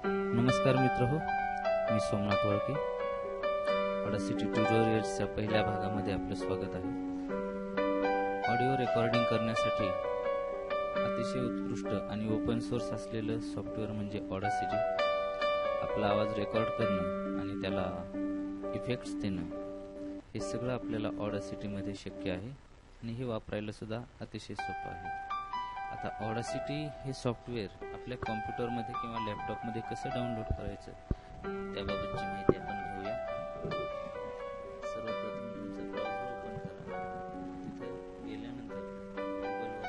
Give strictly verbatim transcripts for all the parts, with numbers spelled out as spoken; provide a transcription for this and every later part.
नमस्कार मित्र हो, मी सोमनाथ वळके. ऑडासिटी ट्युटोरियल्सच्या पहिल्या भागामध्ये आपलं स्वागत आहे. ऑडिओ रेकॉर्डिंग करण्यासाठी अतिशय उत्कृष्ट आणि ओपन सोर्स असलेलं सॉफ्टवेअर म्हणजे ऑडासिटी. आपला आवाज रेकॉर्ड करणं आणि त्याला इफेक्ट्स देणं हे सगळं आपल्याला ऑडासिटीमध्ये शक्य आहे आणि हे वापरायला सुद्धा अतिशय सोपं आहे. आता ऑडासिटी हे सॉफ्टवेअर आपल्या कॉम्प्युटरमध्ये किंवा लॅपटॉपमध्ये कसं डाउनलोड करायचं त्याबाबतची माहिती आपण घेऊया. सर्वप्रथम तुमचं ब्राउझर ओपन करा. तिथे गेल्यानंतर गुगलवर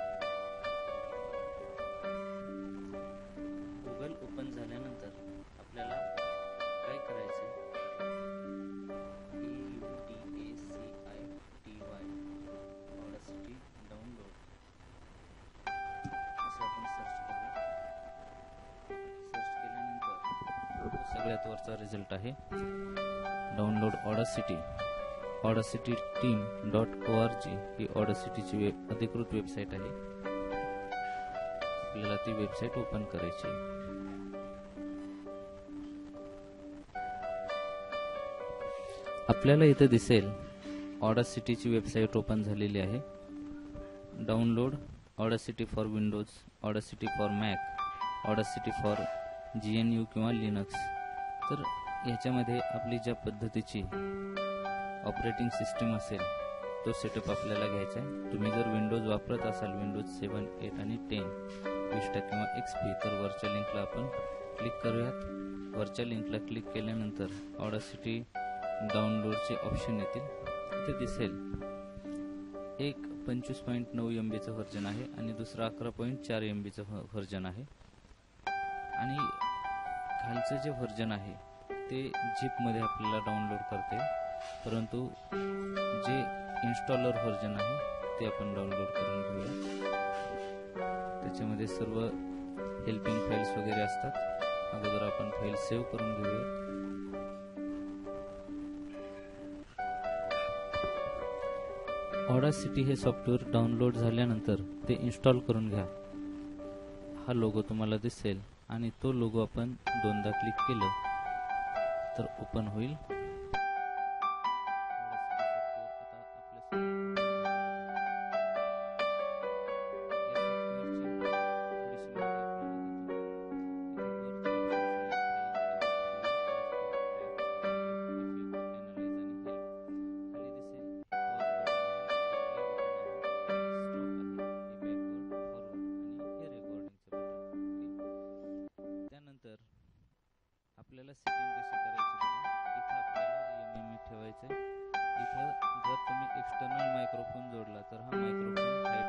गुगल ओपन झाल्यानंतर आपल्याला काय करायचं, A U T A C I T Y Audacity download असं आपण सर्च करू. सर्च केल्यानंतर सगळ्यात वरचा रिझल्ट आहे download Audacity. Audacity team dot O R G ही ऑडासिटीची वेब अधिकृत वेबसाईट आहे. आपल्याला ती वेबसाईट ओपन करायची. आपल्याला इथे दिसेल ऑडासिटीची वेबसाईट ओपन झालेली आहे. Download Audacity for Windows, Audacity for Mac, Audacity for G N U किंवा लिनक्स. तर ह्याच्यामध्ये आपली ज्या पद्धतीची ऑपरेटिंग सिस्टीम असेल तो सेटअप आपल्याला घ्यायचा आहे. तुम्ही जर विंडोज वापरत असाल, विंडोज सेवन, एट आणि टेन, विस्टा किंवा एक्सपी, तर वरच्या लिंकला आपण क्लिक करूयात. वरच्या लिंकला क्लिक केल्यानंतर ऑडासिटी डाउनलोडचे ऑप्शन येतील. इथे दिसेल एक पंचवीस पॉईंट नऊ एम बीचं व्हर्जन आहे आणि दुसरं अकरा पॉईंट चार एम बीचं व्हर्जन आहे. आणि खालचं जे व्हर्जन आहे ते झिपमध्ये आपल्याला डाउनलोड करते, परंतु जे इन्स्टॉलर व्हर्जन आहे ते आपण डाउनलोड करून घेऊया. त्याच्यामध्ये सर्व हेल्पिंग फाईल्स वगैरे असतात. अगोदर आपण फाईल सेव्ह करून घेऊया. ऑडासिटी हे सॉफ्टवेअर डाउनलोड झाल्यानंतर ते इन्स्टॉल करून घ्या. हा लोगो तुम्हाला दिसेल आणि तो लोगो आपण दोनदा क्लिक केलं तर ओपन होईल. आपल्याला सेटिंग कशी करायची बघा. इथं आपल्याला एम एम ई ठेवायचं आहे. इथं जर तुम्ही एक्सटर्नल मायक्रोफोन जोडला तर हा मायक्रोफोन हाय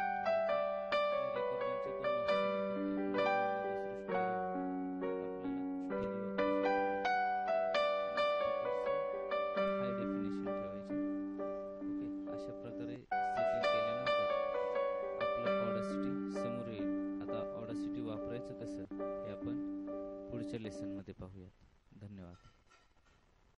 डेफिनेशन ठेवायचं. ओके, अशा प्रकारे सेटिंग केल्यानंतर आपलं ऑडासिटी समोर येईल. आता ऑडासिटी वापरायचं कसं हे आपण पुढच्या लेसन मध्ये पाहूया.